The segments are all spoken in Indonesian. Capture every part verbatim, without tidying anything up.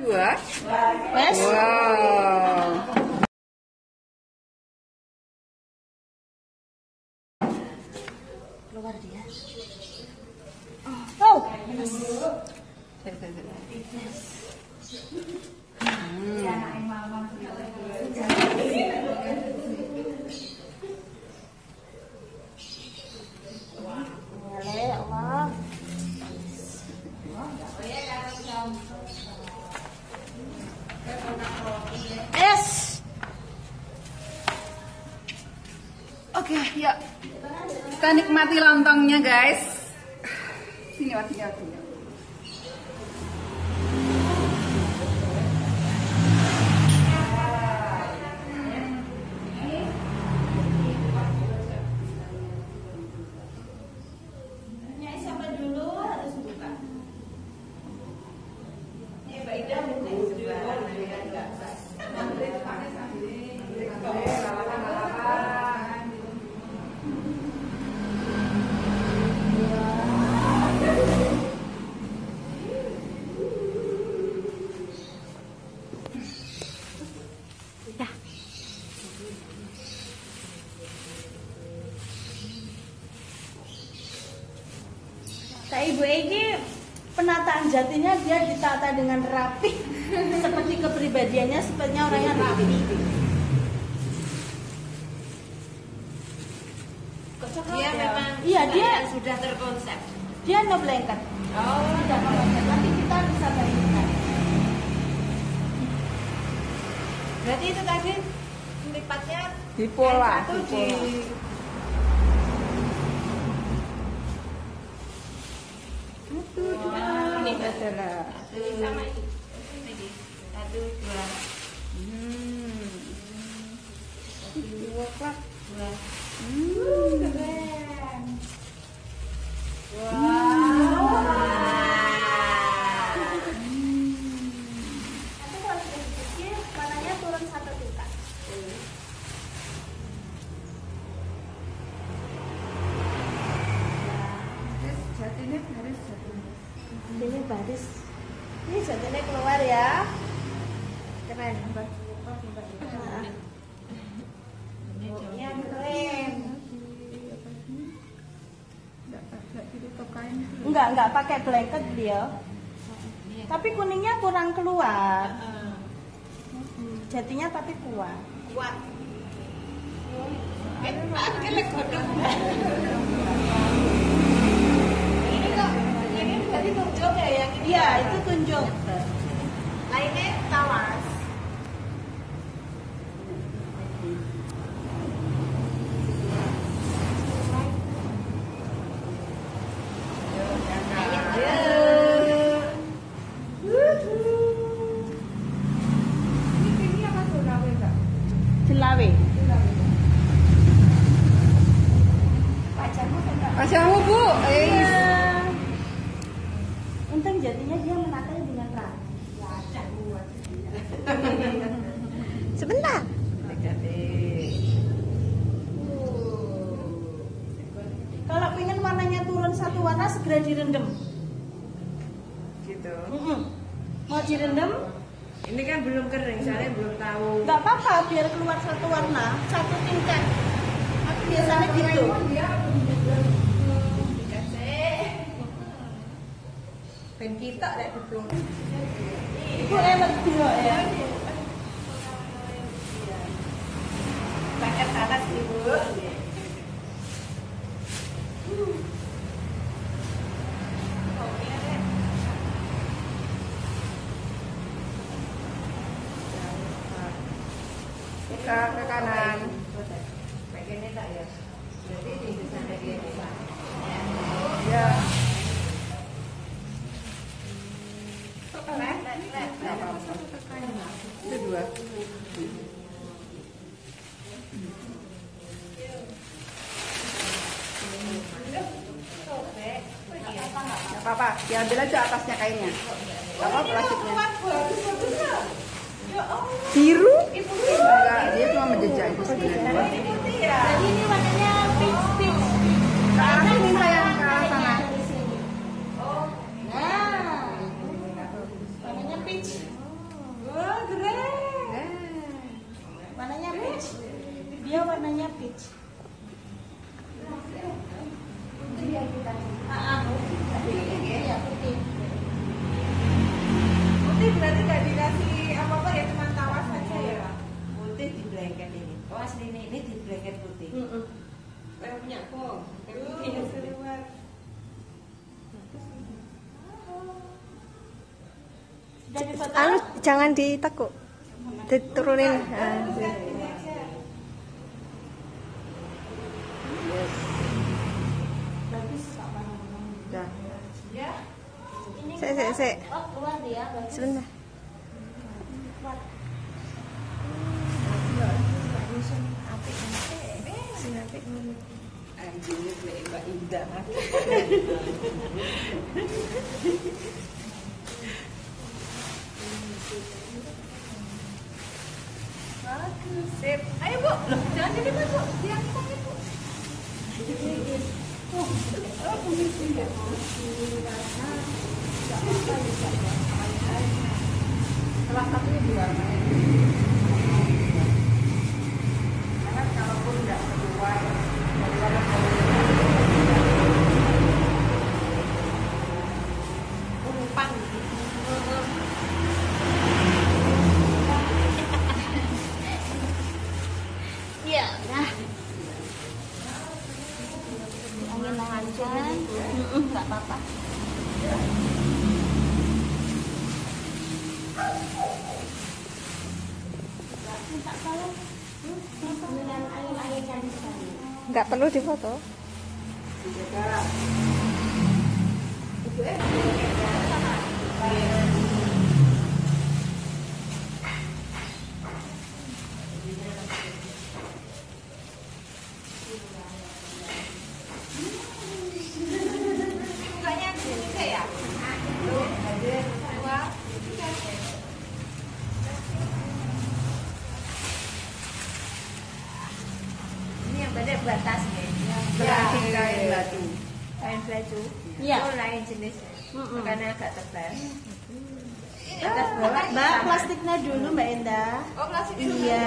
dua. Yes. Wow. Keluar dia. Oh. Boleh, Allah. Yes. Oke, yuk. Kita nikmati lontongnya, guys. Sini, Wak, sini, Wak, sini. Kak Ibu Egi, penataan jatinya dia ditata dengan rapi. Seperti kepribadiannya, sepertinya orangnya rapi. Dia memang Iya, dia sudah terkonsep. dia no blanket. Oh, Sudah no blanket. Nanti kita bisa bandingkan. berarti itu tadi lipatnya Di pola, satu di di pola. Wah, ini adalah. satu sama ini. Ini satu dua Hmm. Dua klak. dua. Hmm. Keren. Wow. Nanti kalau sudah dikecil, warnanya turun satu tingkat. Jatinya baris jatinya. Ini baris. Ini jatinya keluar ya. Keren. Nah. Yang keren. Enggak, enggak pakai blanket dia. Tapi kuningnya kurang keluar. Jatinya tapi kuat. Kuat. Kelek godong. Ini kok ini berarti tunjuk ya yang ini. Iya, itu tunjuk. Lainnya tawas. Jelawe. Pacarmu, Bu. Eh. Iya. Untung jadinya dia menatanya dengan rapi. Sebentar. Kalau pengen warnanya turun satu warna segera direndam. Gitu. Mm-mm. Mau direndam? Ini kan belum kering, soalnya belum tahu. Nggak apa-apa, biar keluar satu warna, satu tingkat. Aku biasanya gitu. Ben kita lek diplung. Ibu enak juga ya. Pakai atas Ibu. Ke, ke kanan. Bagiannya tak ya. Jadi di sana dia ini. Ya. Lek, lek, lek. Nggak apa-apa. Itu dua. Nggak apa-apa. Diambil aja atasnya kainnya. Nggak apa-apa plastiknya. Biru? Enggak, dia cuma menjejak itu sebenarnya. Jadi ini warnanya peach peach. Ke arah sini sayang, ke arah sana. Nah, warnanya peach. berarti nggak dikasih apa-apa ya, cuma tawas saja ya. Putih di blanket ini. Oh asli ini, ini di blanket putih. Mm-mm. Kayak punya kok. Kayak putih ya seluar. Jadi foto. Anu jangan ditekuk. Diturunin. Nah, Bagus apa namanya? udah. Ya. Ini Sek sek sek. oh keluar dia bagus. Sebentar. Keluar. Anjingnya kayak Mbak Indah. Bagus. Sip. Ayo Bu, loh, jangan jadi masuk. Yang kita Bu. Oh, oh, posisi ya. Salah satunya diwarnai. Karena kalaupun nggak keluar dari warna umpan Iya, nah. Angin lancar. Mm-mm, nggak apa-apa. Minta tolong. Dengan angin-angin cantik sekali. Nggak perlu difoto. Bukanya di sini saya. Tuh, ada dua, tiga. Ini yang beda buat tasnya. Ya, kain batu. Kain batu. Iya. Oh, lain jenis. Mm-mm. Makanya agak tebal. Atas bawah Mbak, sama. plastiknya dulu Mbak Endah. Oh, plastik itu Iya.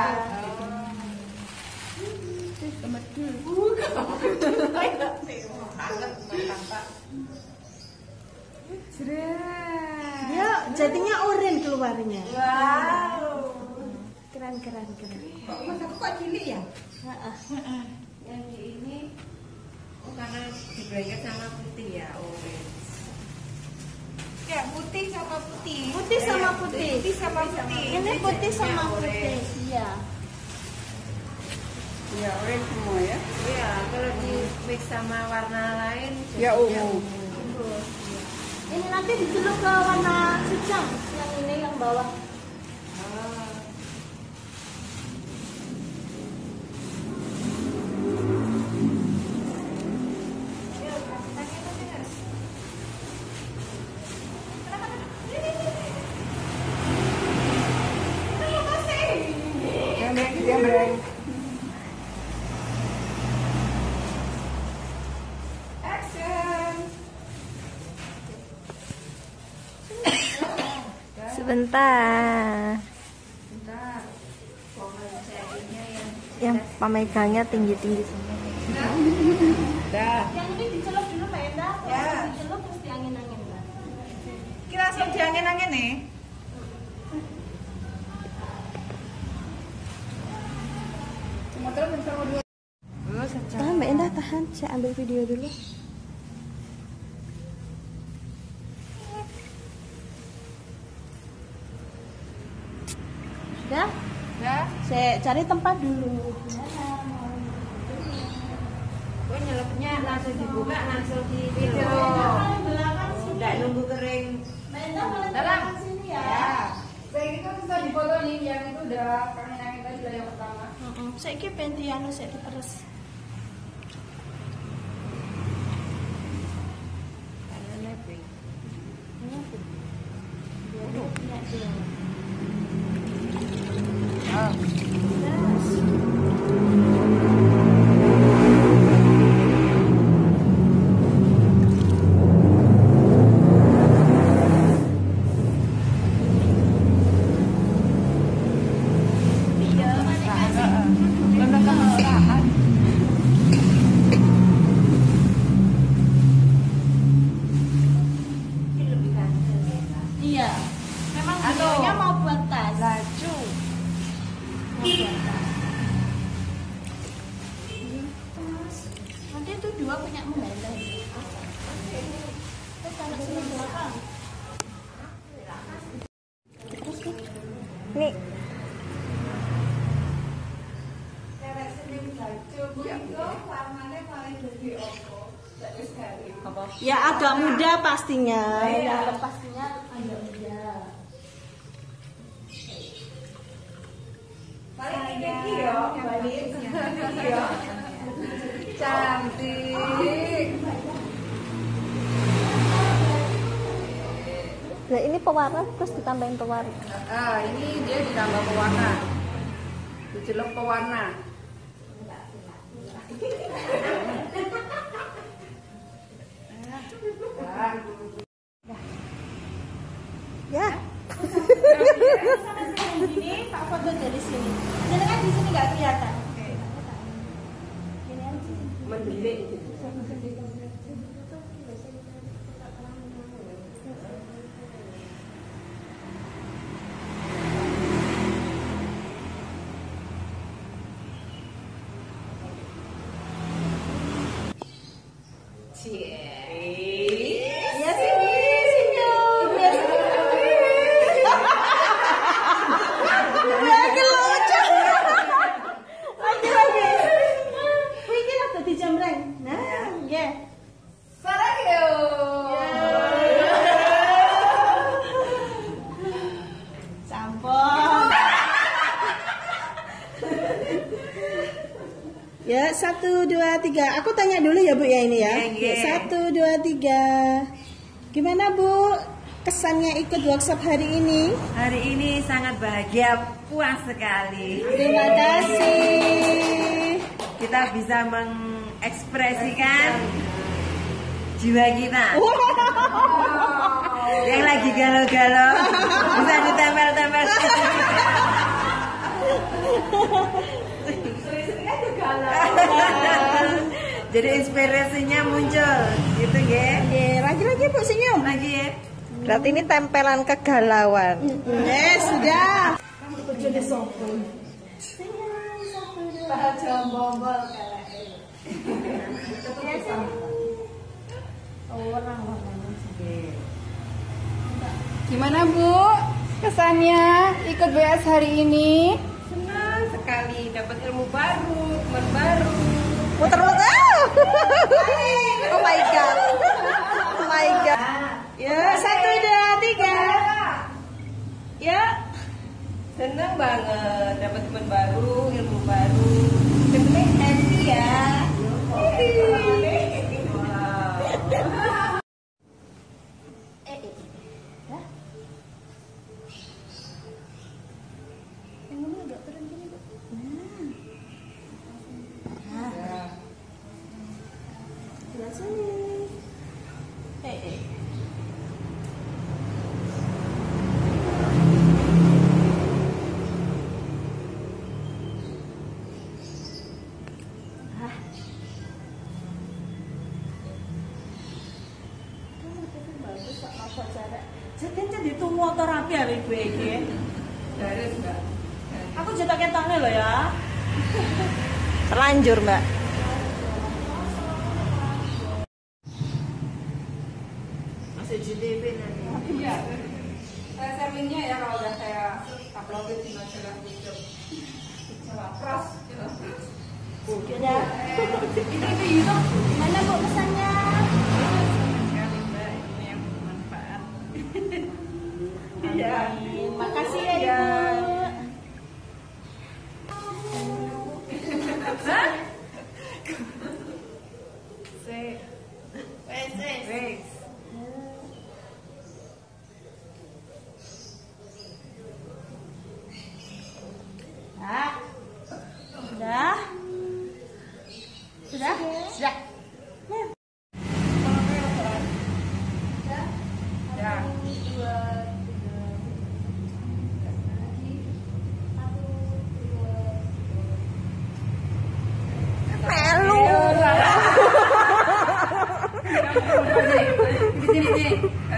Dia jadinya oranye keluarnya. Wow. Keren keren keren. Kok mas aku kok cilik ya? Heeh. Yang di ini oh, karena di blanket sama putih ya, orange. Ya, putih sama putih. Putih sama putih. Putih sama putih. Ini putih sama Jadinya putih. orange. Iya. ya orange semua ya. Iya, kalau di mix sama warna lain Ya jadinya ungu. Ini nanti dicelup ke warna secang. Yang ini yang bawah. Oh. Jambreng, jambreng. Action. Sebentar. Bentar. Pohon serinya yang Yang pemegangnya tinggi-tinggi semua. Dah. Yang ini dicelup dulu Mbak Endah. Ya. Terus dicelup terus diangin-angin. kira langsung diangin-angin nih. Motor bentar dulu. Tahan Mbak Endah, tahan. Saya ambil video dulu. Sudah? Ya. Saya cari tempat dulu. Oh, nyelepnya langsung dibuka, langsung di video. Belakang sini. Enggak nunggu kering. Mbak Endah boleh Dalam. belakang sini ya. Saya itu bisa difoto nih, yang itu udah kami nangin tadi udah yang pertama. Heeh. Saya ki penti anu saya diperes. Karena nebeng. Ini apa? Waduh, ini ada. Ah. Iya. Memang Aduh. videonya mau buat tas. Laju. Mau buat tas. Nanti itu dua punya Mbak. Terus taruh sini belakang. Nih, Ya agak muda pastinya. Ya pastinya agak muda. Cantik. nah ini pewarna terus ditambahin pewarna. Ah, ini dia ditambah pewarna. Dicelup pewarna. Ya. Ini Pak foto dari sini. Jadi kan di sini nggak kelihatan. Gini aja. Mendelik. Ya sini, senyum. Ya sini. Lagi lucu. Lagi lagi. Wih, ini ada di jamreng. Nah, ya. Sarangyo. Sampon. Ya, satu, dua, tiga. Aku tanya dulu ya Bu ya ini ya. Iya, iya. Ya, satu, dua, tiga. Gimana Bu kesannya ikut workshop hari ini? Hari ini sangat bahagia, puas sekali. Terima kasih. Kita bisa mengekspresikan jiwa kita. Yang lagi galau-galau bisa ditempel-tempel. Jadi inspirasinya muncul, gitu ya. Oke, lagi-lagi Bu senyum. Lagi ya. Berarti ini tempelan kegalauan. Eh, sudah. Jadi sombong. Gimana Bu? Kesannya ikut B S hari ini? Senang sekali dapat ilmu baru, teman baru. Muter-muter. Oh my god. Oh my god. Ya, satu, dua, tiga. Ya. Senang banget dapat teman baru, ilmu baru. Kemudian happy ya. Wow. Eh, eh. Hah? Yang ini agak turun gini, Bu. Nah. Nah. Sebelah sini. Eh, eh. Ah. Bagus kok apa cara. Jadi jadi tunggu terapi ya ibu iki. Dari enggak. Aku cetak ketane loh ya. Terlanjur, Mbak. Masih J T V nanti. Iya. Saya sharingnya ya kalau udah saya uploadin di majalah YouTube. Jawa Pros. Ya. Ini di YouTube. Gimana Bu kesannya? Sekali Mbak, ini yang bermanfaat. Iya. Makasih ya Ibu. Say, Wes, wes. wes. Ah. Sudah? Sudah? Sudah. Ya. Melu. Di sini nih.